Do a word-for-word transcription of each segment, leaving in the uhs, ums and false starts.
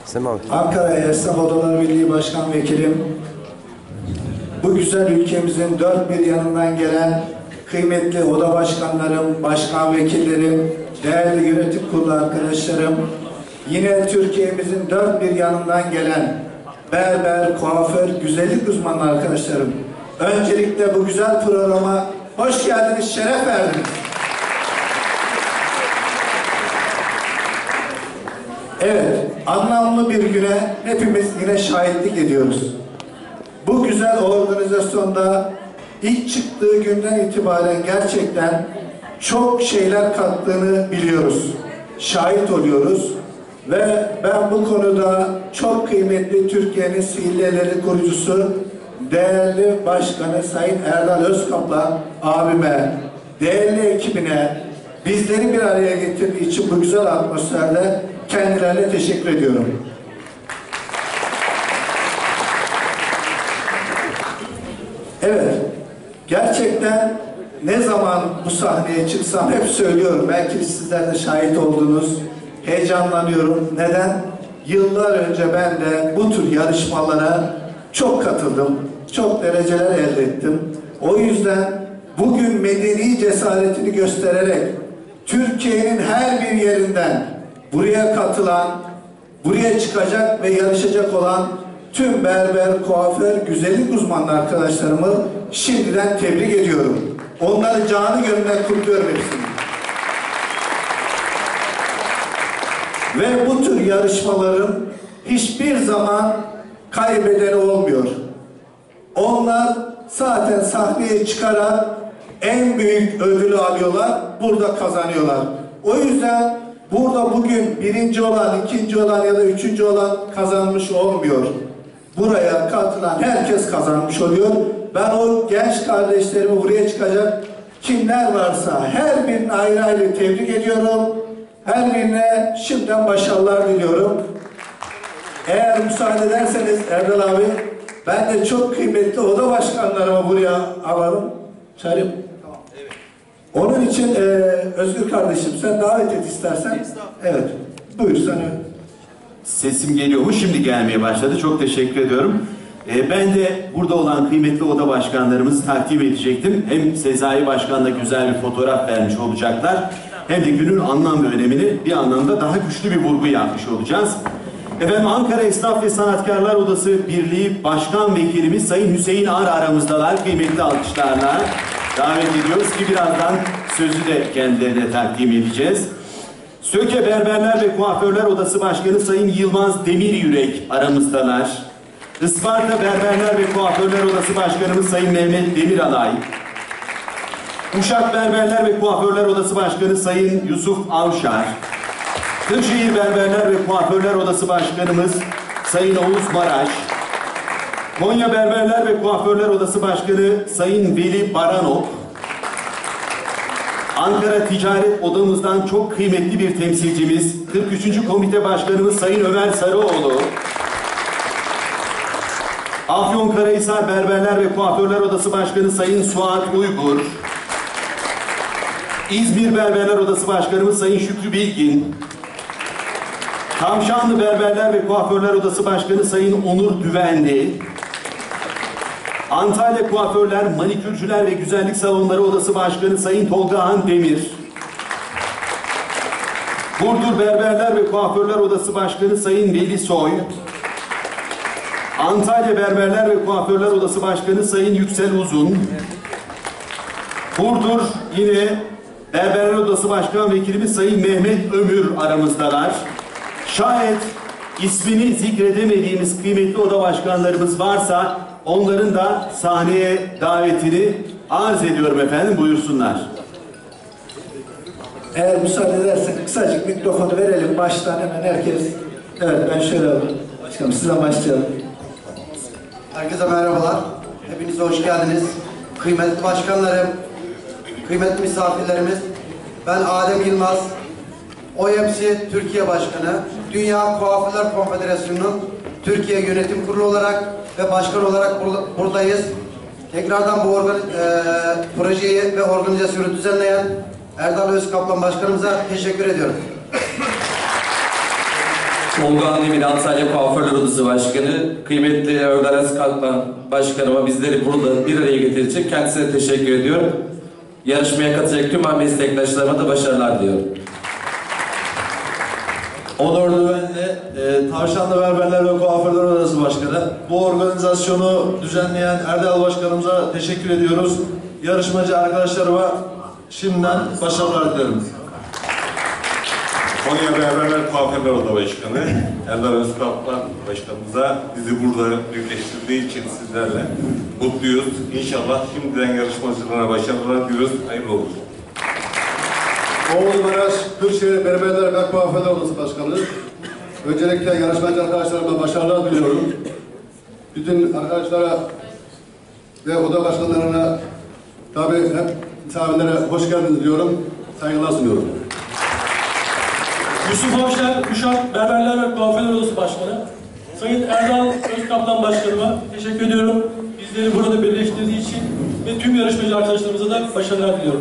Ankara Esnaf Odaları Birliği Başkan Vekilim, bu güzel ülkemizin dört bir yanından gelen kıymetli oda başkanlarım, başkan vekillerim, değerli yönetim kurulu arkadaşlarım, yine Türkiye'mizin dört bir yanından gelen berber, kuaför, güzellik uzmanı arkadaşlarım, öncelikle bu güzel programa hoş geldiniz, şeref verdiniz. Evet, anlamlı bir güne hepimiz yine şahitlik ediyoruz. Bu güzel organizasyonda ilk çıktığı günden itibaren gerçekten çok şeyler kattığını biliyoruz. Şahit oluyoruz. Ve ben bu konuda çok kıymetli Türkiye'nin Sihirlileri kurucusu, değerli başkanı Sayın Erdal Özkaplan abime, değerli ekibine bizleri bir araya getirdiği için bu güzel atmosferde kendilerine teşekkür ediyorum. Evet, gerçekten ne zaman bu sahneye çıksam hep söylüyorum, belki sizler de şahit oldunuz, heyecanlanıyorum. Neden? Yıllar önce ben de bu tür yarışmalara çok katıldım, çok dereceler elde ettim. O yüzden bugün medeni cesaretini göstererek Türkiye'nin her bir yerinden buraya katılan, buraya çıkacak ve yarışacak olan tüm berber, kuaför, güzellik uzmanlı arkadaşlarımı şimdiden tebrik ediyorum. Onları canı gönülden kutluyorum hepsini. Ve bu tür yarışmaların hiçbir zaman kaybedeni olmuyor. Onlar zaten sahneye çıkarak en büyük ödülü alıyorlar, burada kazanıyorlar. O yüzden burada bugün birinci olan, ikinci olan ya da üçüncü olan kazanmış olmuyor. Buraya katılan herkes kazanmış oluyor. Ben o genç kardeşlerimi buraya çıkacak kimler varsa her birini ayrı ayrı tebrik ediyorum. Her birine şimdiden başarılar diliyorum. Eğer müsaade ederseniz Erdal abi, ben de çok kıymetli oda başkanlarımı buraya alalım. Çağırayım. Tamam, evet. Onun için e, Özgür kardeşim sen davet et istersen. Evet. Buyur sana. Sesim geliyor mu? Şimdi gelmeye başladı. Çok teşekkür ediyorum. Ee, ben de burada olan kıymetli oda başkanlarımızı takdim edecektim. Hem Sezai Başkan'la güzel bir fotoğraf vermiş olacaklar. Hem de günün anlam ve önemini bir anlamda daha güçlü bir vurgu yapmış olacağız. Efendim, Ankara Esnaf ve Sanatkarlar Odası Birliği Başkan Vekilimiz Sayın Hüseyin Ar aramızdalar. Kıymetli alkışlarla davet ediyoruz ki birazdan sözü de kendilerine takdim edeceğiz. Söke Berberler ve Kuaförler Odası Başkanı Sayın Yılmaz Demiryürek aramızdalar. Isparta Berberler ve Kuaförler Odası Başkanımız Sayın Mehmet Demiralay. Uşak Berberler ve Kuaförler Odası Başkanı Sayın Yusuf Avşar. Kırşehir Berberler ve Kuaförler Odası Başkanımız Sayın Oğuz Maraş. Konya Berberler ve Kuaförler Odası Başkanı Sayın Veli Baranok. Ankara Ticaret Odamızdan çok kıymetli bir temsilcimiz, kırk üçüncü Komite Başkanımız Sayın Ömer Sarıoğlu. Afyonkarahisar Berberler ve Kuaförler Odası Başkanı Sayın Suat Uygur. İzmir Berberler Odası Başkanımız Sayın Şükrü Bilgin. Kamşanlı Berberler ve Kuaförler Odası Başkanı Sayın Onur Düvenli. Antalya Kuaförler, Manikürcüler ve Güzellik Salonları Odası Başkanı Sayın Tolgahan Demir. Burdur Berberler ve Kuaförler Odası Başkanı Sayın Veli Soy. Antalya Berberler ve Kuaförler Odası Başkanı Sayın Yüksel Uzun. Burdur yine Berberler Odası Başkan Vekilimiz Sayın Mehmet Ömür aramızdalar. Şayet ismini zikredemediğimiz kıymetli oda başkanlarımız varsa onların da sahneye davetini arz ediyorum efendim, buyursunlar. Eğer müsaade edersek kısacık mikrofonu verelim baştan hemen herkes. Evet, ben şöyle alayım. Başkanım sizden başlayalım. Herkese merhabalar. Hepiniz hoş geldiniz. Kıymetli başkanlarım, kıymetli misafirlerimiz. Ben Adem Yılmaz, O Y M C Türkiye Başkanı, Dünya Kuaförler Konfederasyonu'nun Türkiye Yönetim Kurulu olarak ve başkan olarak buradayız. Tekrardan bu organ, e, projeyi ve organizasyonu düzenleyen Erdal Özkaplan Başkanımıza teşekkür ediyorum. Tolga Andemir Antalya Kuaförler Odası Başkanı, kıymetli Erdal Özkalpan Başkanıma bizleri burada bir araya getirecek. Kendisine teşekkür ediyorum. Yarışmaya katılacak tüm meslektaşlarıma da başarılar diliyorum. Onurlu ben de e, Tavşanlı Berberler ve Kuaförler Odası Başkanı. Bu organizasyonu düzenleyen Erdal Başkanımıza teşekkür ediyoruz. Yarışmacı arkadaşlarıma şimdiden başarılar dilerim. Konya Berberler Kuaförler Odası Başkanı Erdal Özkalpan Başkanımıza bizi burada birleştirdiği için sizlerle mutluyuz. İnşallah şimdiden yarışmacılara başarılar diliyoruz. Hayırlı olsun. Oğuz Maraş Kırşehir Berberler ve Kuaförler Odası Başkanı. Öncelikle yarışmacı arkadaşlarıma başarılar diliyorum. Bütün arkadaşlara ve oda başkanlarına, tabii hep misafirlere hoş geldiniz diyorum. Saygılar sunuyorum. Yusuf Avşar, Uşak Berberler ve Kuaförler Odası Başkanı. Sayın Erdal Özkaplan Başkanıma teşekkür ediyorum. Bizleri burada birleştirdiği için ve tüm yarışmacı arkadaşlarımıza da başarılar diliyorum.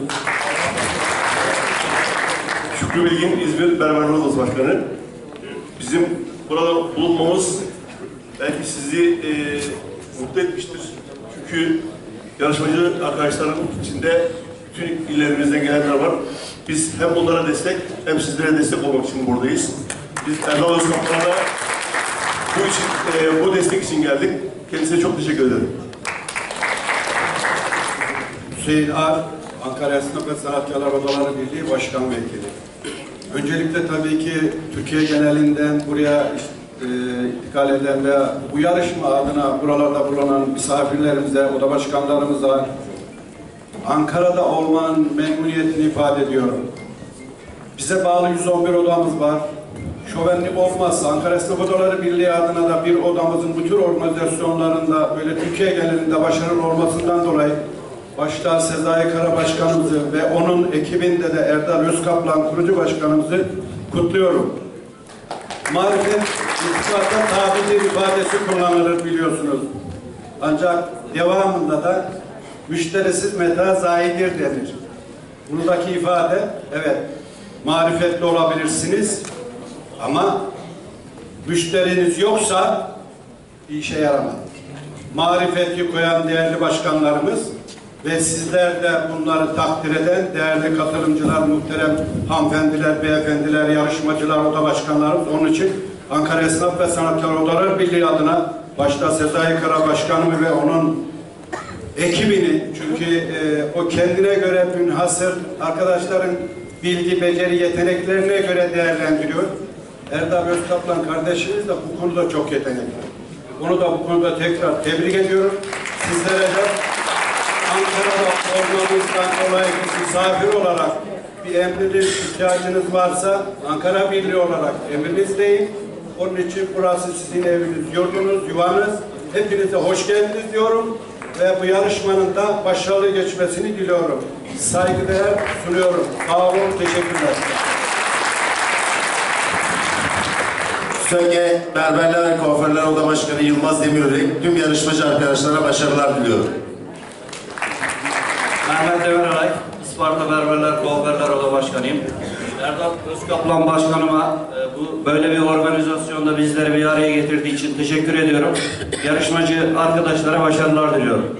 Şükrü Bilgin İzmir Berberler Odası Başkanı. Bizim burada bulunmamız belki sizi e, mutlu etmiştir. Çünkü yarışmacı arkadaşların içinde bütün illerimizden gelenler var. Biz hem onlara destek hem sizlere destek olmak için buradayız. Biz Erdal Özkaplan'a bu, için, e, bu destek için geldik. Kendisine çok teşekkür ederim. Hüseyin Ar, Ankara Esnaf ve Sanatkarlar Odaları Birliği Başkan Vekili. Öncelikle tabii ki Türkiye genelinden buraya e, intikal eden ve bu yarışma adına buralarda bulunan misafirlerimize, oda başkanlarımıza Ankara'da olmanın memnuniyetini ifade ediyorum. Bize bağlı yüz on bir odamız var. Şövenlik olmazsa Ankara Esnaf Odaları Birliği adına da bir odamızın bu tür organizasyonlarında böyle Türkiye genelinde başarılı olmasından dolayı başta Sezai Kara Başkanımızı ve onun ekibinde de Erdal Özkaplan kurucu başkanımızı kutluyorum. Marifet iltifatta tabidir ifadesi kullanılır biliyorsunuz. Ancak devamında da müşterisiz meta zayidir denir. Buradaki ifade, evet, marifetli olabilirsiniz ama müşteriniz yoksa bir işe yaramaz. Marifeti koyan değerli başkanlarımız ve sizler de bunları takdir eden değerli katılımcılar, muhterem hanımefendiler, beyefendiler, yarışmacılar, oda başkanlarımız. Onun için Ankara Esnaf ve Sanatkarlar Odaları Birliği adına başta Sezai Kara Başkanımı ve onun ekibini, çünkü e, o kendine göre münhasır arkadaşların bilgi, beceri, yeteneklerine göre değerlendiriyor. Erdal Özkaplan kardeşimiz de bu konuda çok yetenekli. Onu da bu konuda tekrar tebrik ediyorum. Sizlere de Ankara'da olmamızdan dolayı misafir olarak bir emriniz, ihtiyacınız varsa Ankara Birliği olarak emrinizdeyim. Onun için burası sizin eviniz, yurdunuz, yuvanız. Hepinize hoş geldiniz diyorum ve bu yarışmanın da başarılı geçmesini diliyorum. Saygıdeğer sunuyorum. Sağ olun, teşekkürler. Söge Berberler ve Kuaförler Oda Başkanı Yılmaz Demirörek tüm yarışmacı arkadaşlara başarılar diliyorum. Mehmet Demiröray, Isparta Berberler Kuaförler Oda Başkanıyım. Erdal Özkaplan Başkanıma e, bu böyle bir organizasyonda bizleri bir araya getirdiği için teşekkür ediyorum. Yarışmacı arkadaşlara başarılar diliyorum.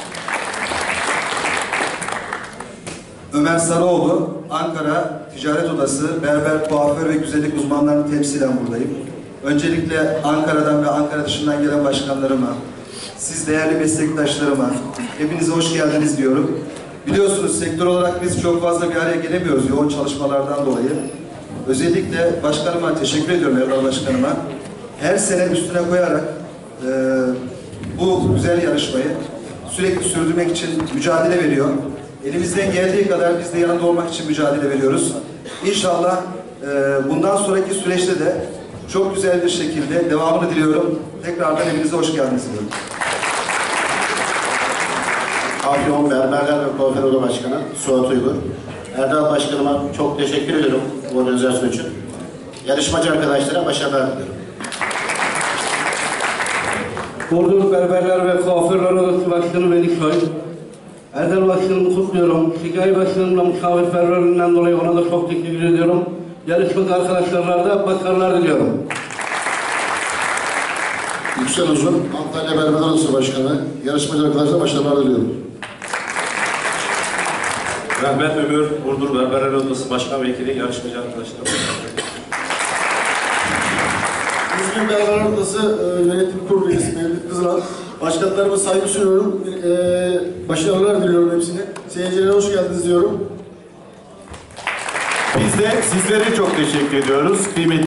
Ömer Sarıoğlu, Ankara Ticaret Odası Berber, Kuaför ve Güzellik uzmanlarını temsilen buradayım. Öncelikle Ankara'dan ve Ankara dışından gelen başkanlarıma, siz değerli meslektaşlarıma, hepinize hoş geldiniz diyorum. Biliyorsunuz sektör olarak biz çok fazla bir araya gelemiyoruz yoğun çalışmalardan dolayı. Özellikle başkanıma teşekkür ediyorum, Erdal Başkanıma. Her sene üstüne koyarak e, bu güzel yarışmayı sürekli sürdürmek için mücadele veriyor. Elimizden geldiği kadar biz de yanında olmak için mücadele veriyoruz. İnşallah e, bundan sonraki süreçte de çok güzel bir şekilde devamını diliyorum. Tekrardan evinize hoş geldiniz diyorum. Afyon Berberler ve Kuaför Oda Başkanı Suat Uygur. Erdal Başkanıma çok teşekkür ediyorum bu organizasyon için. Yarışmacı arkadaşlara başarılar diliyorum. Burdur Berberler ve Kuaförler Odası Başkanı Meliksoy. Erdal Başkanımı kutluyorum. Şikayet Başkanımla misafirperverliğinden dolayı ona da çok teşekkür ediyorum. Yarışmacı arkadaşlarına da başarılar diliyorum. Yüksel Uzun, Antalya Berberler Odası Başkanı, yarışmacı arkadaşlara başarılar diliyorum. Mehmet Ömür, Burdur Berberler Odası Başkan Vekili, yarışmacı arkadaşlarım. İzmir Berberler Odası e, Yönetim Kurulu üyesi Mevlüt Kızılan. Başkanlarıma saygı sunuyorum. E, başarılar diliyorum hepsine. Seyircilere hoş geldiniz diyorum. Biz de sizlere çok teşekkür ediyoruz. Kıymetli